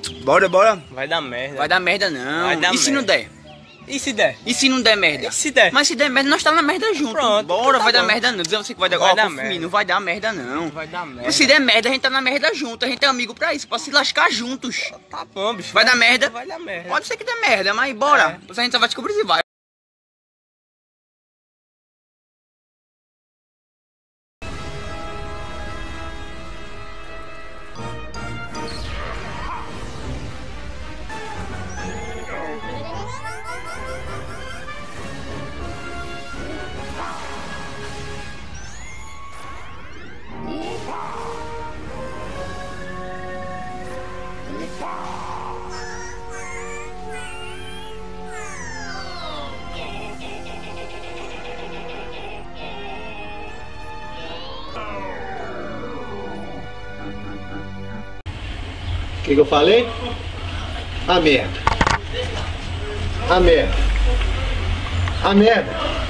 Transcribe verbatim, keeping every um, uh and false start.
Bora, bora. Vai dar merda. Vai dar merda não. Vai dar e se não merda. der? E se der? E se não der merda? E se der? Mas se der merda, nós tá na merda junto. Pronto, Bora, então tá vai dar bom. merda não. Dizer você que vai dar, Vai ó, dar confia em mim, merda. não vai dar merda não. Vai dar merda. E se der merda, a gente tá na merda junto. A gente é amigo pra isso, pra se lascar juntos. Tá bom, bicho. Vai dar merda? Vai dar merda. Pode ser que dê merda, mas bora. É. Depois a gente só vai descobrir se vai. O que, que eu falei? A merda. A merda. A merda.